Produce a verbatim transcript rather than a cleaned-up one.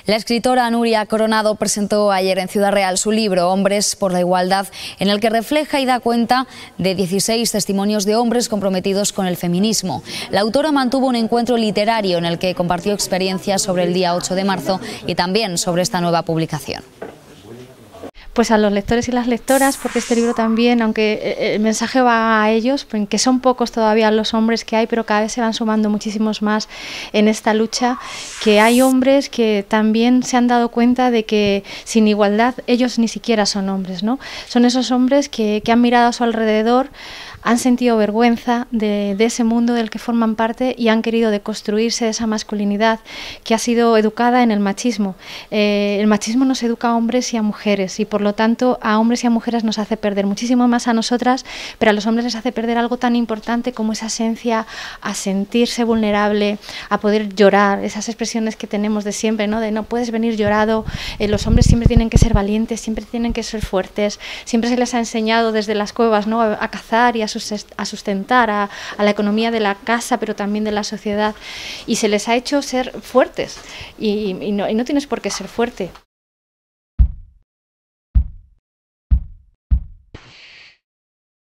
La escritora Nuria Coronado presentó ayer en Ciudad Real su libro Hombres por la Igualdad, en el que refleja y da cuenta de dieciséis testimonios de hombres comprometidos con el feminismo. La autora mantuvo un encuentro literario en el que compartió experiencias sobre el día ocho de marzo y también sobre esta nueva publicación. Pues a los lectores y las lectoras, porque este libro también, aunque el mensaje va a ellos, que son pocos todavía los hombres que hay, pero cada vez se van sumando muchísimos más en esta lucha, que hay hombres que también se han dado cuenta de que sin igualdad ellos ni siquiera son hombres, ¿no? Son esos hombres que, que han mirado a su alrededor, han sentido vergüenza de, de ese mundo del que forman parte y han querido deconstruirse de esa masculinidad que ha sido educada en el machismo. Eh, el machismo nos educa a hombres y a mujeres y por lo tanto a hombres y a mujeres nos hace perder muchísimo más a nosotras, pero a los hombres les hace perder algo tan importante como esa esencia a sentirse vulnerable, a poder llorar, esas expresiones que tenemos de siempre, ¿no? De no puedes venir llorado, eh, los hombres siempre tienen que ser valientes, siempre tienen que ser fuertes, siempre se les ha enseñado desde las cuevas, ¿no? a, a cazar y a a sustentar a, a la economía de la casa, pero también de la sociedad, y se les ha hecho ser fuertes y, y, no, y no tienes por qué ser fuerte.